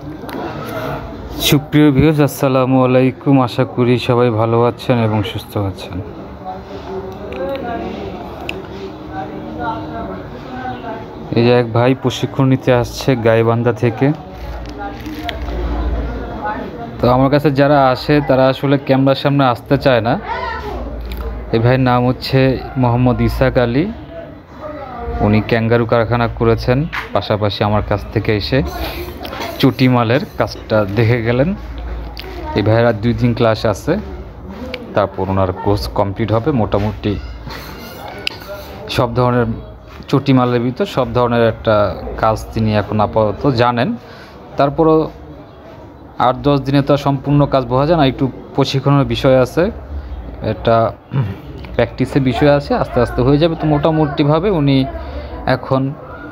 সুপ্রিয় ভিউয়ার্স, আসসালামু আলাইকুম। আশা করি সবাই ভালো আছেন এবং সুস্থ আছেন। এই যে এক ভাই প্রশিক্ষণ নিতে আসছে গাইবান্ধা থেকে। তো আমার কাছে যারা আসে তারা আসলে ক্যামেরার সামনে আসতে চায় না। এই ভাইয়ের নাম হচ্ছে মোহাম্মদ ইসাক আলী। উনি ক্যাঙ্গারু কারখানা করেছেন, পাশাপাশি আমার কাছ থেকে এসে চুটি মালের কাজটা দেখে গেলেন। এই ভাইয়ের আর 2 দিন ক্লাস আছে, তারপর ওনার কোর্স কমপ্লিট হবে। মোটামুটি সব ধরনের চুটি মালের ভিতর সব ধরনের একটা কাজ তিনি এখন আপাতত জানেন। তারপরও 8-10 দিনে তো সম্পূর্ণ কাজ বোঝা যায় না, একটু প্রশিক্ষণের বিষয় আছে, এটা প্র্যাকটিসের বিষয় আছে, আস্তে আস্তে হয়ে যাবে। তো মোটামুটিভাবে উনি এখন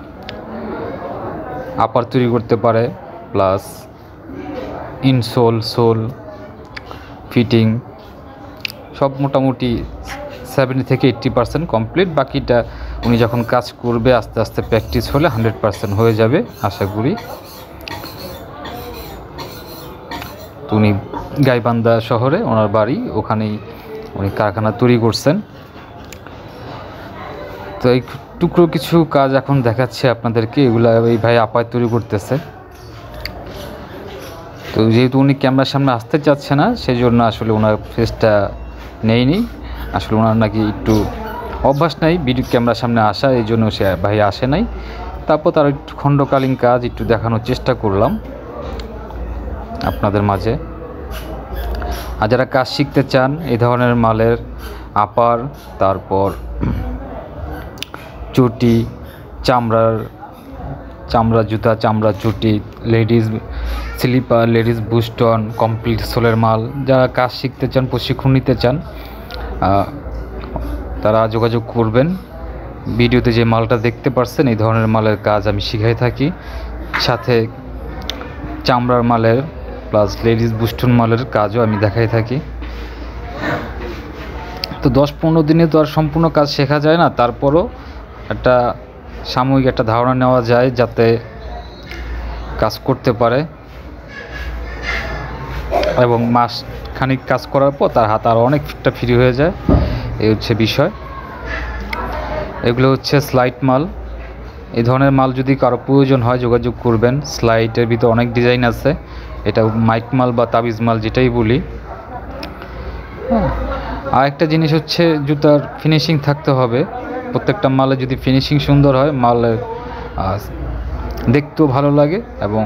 আপার তৈরি করতে পারে, প্লাস ইনসোল, সোল, ফিটিং সব মোটামুটি 70 থেকে 80% কমপ্লিট। বাকিটা উনি যখন কাজ করবে আস্তে আস্তে প্র্যাকটিস হলে 100% হয়ে যাবে আশা করি। তো উনি গাইবান্ধা শহরে ওনার বাড়ি, ওখানেই উনি কারখানা তৈরি করছেন। তো এই টুকরো কিছু কাজ এখন দেখাচ্ছে আপনাদেরকে, এগুলা এই ভাই আপায় তৈরি করতেছে। তো যেহেতু উনি ক্যামেরার সামনে আসতে চাচ্ছে না, সেই জন্য আসলে ওনার ফেসটা নেয়নি। আসলে ওনার নাকি একটু অভ্যাস নাই ভিডিও ক্যামেরার সামনে আসা, এই জন্য সে ভাই আসে নাই। তারপর তার একটু খণ্ডকালীন কাজ একটু দেখানোর চেষ্টা করলাম আপনাদের মাঝে। আর যারা কাজ শিখতে চান এই ধরনের মালের আপার, তারপর চুটি, চামড়া জুতা, চামড়া চুটি, লেডিস স্লিপার, লেডিস বুস্টন, কমপ্লিট সোলের মাল, যারা কাজ শিখতে চান, প্রশিক্ষণ নিতে চান, তারা যোগাযোগ করবেন। ভিডিওতে যে মালটা দেখতে পাচ্ছেন এই ধরনের মালের কাজ আমি শিখাই থাকি, সাথে চামড়ার মালের প্লাস লেডিস বুস্টন মালের কাজও আমি দেখাই থাকি। তো 10-15 দিনে তো আর সম্পূর্ণ কাজ শেখা যায় না, তারপরও একটা সাময়িক একটা ধারণা নেওয়া যায় যাতে কাজ করতে পারে, এবং মাস খানিক কাজ করার পর তার হাত আরও অনেকটা ফ্রি হয়ে যায়। এই হচ্ছে বিষয়। এগুলো হচ্ছে স্লাইড মাল। এই ধরনের মাল যদি কারো প্রয়োজন হয় যোগাযোগ করবেন। স্লাইডের ভিতর অনেক ডিজাইন আছে, এটা মাইক মাল বা তাবিজ মাল যেটাই বলি। আর একটা জিনিস হচ্ছে জুতার ফিনিশিং থাকতে হবে। প্রত্যেকটা মালে যদি ফিনিশিং সুন্দর হয়, মালের দেখতেও ভালো লাগে এবং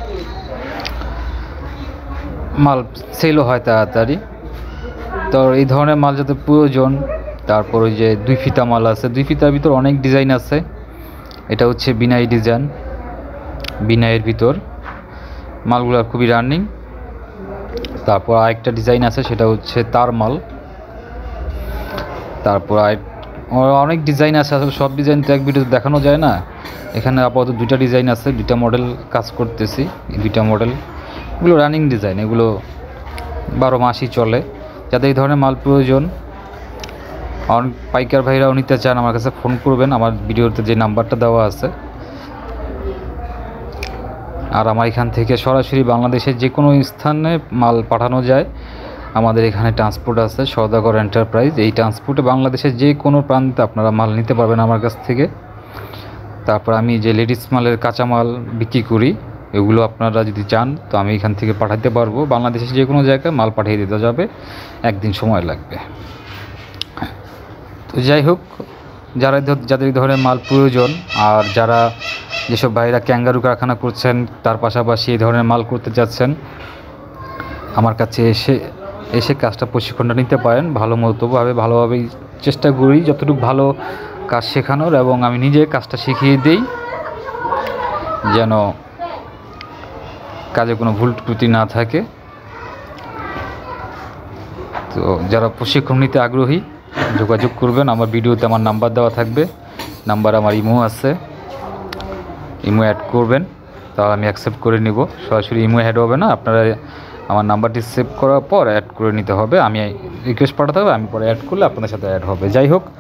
মাল সেলও হয় তাড়াতাড়ি। তো এই ধরনের মাল যাতে প্রয়োজন। তারপর ওই যে 2 ফিতা মাল আছে, 2 ফিতার ভিতর অনেক ডিজাইন আছে। এটা হচ্ছে বিনাই ডিজাইন, বিনাইয়ের ভিতর মালগুলো খুবই রানিং। তারপর আরেকটা ডিজাইন আছে, সেটা হচ্ছে তার মাল। তারপর অনেক ডিজাইন আছে, আসলে সব ডিজাইন তো এক ভিডিওতে দেখানো যায় না। এখানে আপাতত 2টা ডিজাইন আছে, 2টা মডেল কাজ করতেছি। এই 2টা মডেল এগুলো রানিং ডিজাইন, এগুলো 12 মাসই চলে। যাদের এই ধরনের মাল প্রয়োজন, অনেক পাইকার ভাইরাও নিতে চান, আমার কাছে ফোন করবেন, আমার ভিডিওতে যে নাম্বারটা দেওয়া আছে। আর আমার এখান থেকে সরাসরি বাংলাদেশের যে কোনো স্থানে মাল পাঠানো যায়। আমাদের এখানে ট্রান্সপোর্ট আছে, সওদাগর এন্টারপ্রাইজ। এই ট্রান্সপোর্টে বাংলাদেশের যে কোনো প্রান্তে আপনারা মাল নিতে পারবেন আমার কাছ থেকে। তারপর আমি যে লেডিস মালের কাঁচামাল বিক্রি করি, এগুলো আপনারা যদি চান তো আমি এখান থেকে পাঠাতে পারবো। বাংলাদেশের যে কোনো জায়গায় মাল পাঠিয়ে দিতে যাবে, 1 দিন সময় লাগবে। তো যাই হোক, যাদের এই ধরনের মাল প্রয়োজন, আর যারা যেসব ভাইরা ক্যাঙ্গারু কারখানা করছেন তার পাশাপাশি এই ধরনের মাল করতে যাচ্ছেন, আমার কাছে এসে কাজটা প্রশিক্ষণটা নিতে পারেন। ভালোভাবেই চেষ্টা করি যতটুকু ভালো কাজ শেখানোর, এবং আমি নিজে কাজটা শিখিয়ে দিই যেন কাজে কোনো ভুল ত্রুটি না থাকে। তো যারা প্রশিক্ষণ নিতে আগ্রহী যোগাযোগ করবেন। আমার ভিডিওতে আমার নাম্বার দেওয়া থাকবে, নাম্বার আমার ইমো আছে, ইমো অ্যাড করবেন, তাহলে আমি অ্যাকসেপ্ট করে নিব। সরাসরি ইমো অ্যাড হবে না, আপনারা আমার নাম্বারটি সেভ করার পর অ্যাড করে নিতে হবে। আমি রিকোয়েস্ট পাঠাতে হবে, আমি পরে অ্যাড করলে আপনাদের সাথে অ্যাড হবে। যাই হোক,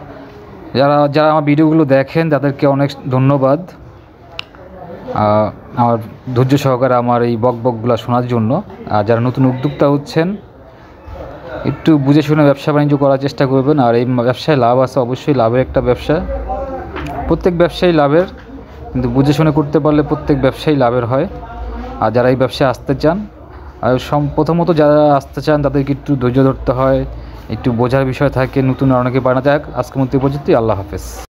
যারা আমার ভিডিওগুলো দেখেন তাদেরকে অনেক ধন্যবাদ। আমার ধৈর্য সহকারে আমার এই বকবকগুলো শোনার জন্য। আর যারা নতুন উদ্যোক্তা হচ্ছেন একটু বুঝে শুনে ব্যবসা বাণিজ্য করার চেষ্টা করবেন। আর এই ব্যবসায় লাভ আছে, অবশ্যই লাভের একটা ব্যবসা, প্রত্যেক ব্যবসায়ী লাভের, কিন্তু বুঝে শুনে করতে পারলে প্রত্যেক ব্যবসায়ী লাভের হয়। আর যারা এই ব্যবসায় আসতে চান, আর প্রথমত যারা আসতে চান তাদেরকে একটু ধৈর্য ধরতে হয়, একটু বোঝার বিষয় থাকে, নতুন অনেকে বানা যাক। আজকের মতো এই পর্যন্তই। আল্লাহ হাফেজ।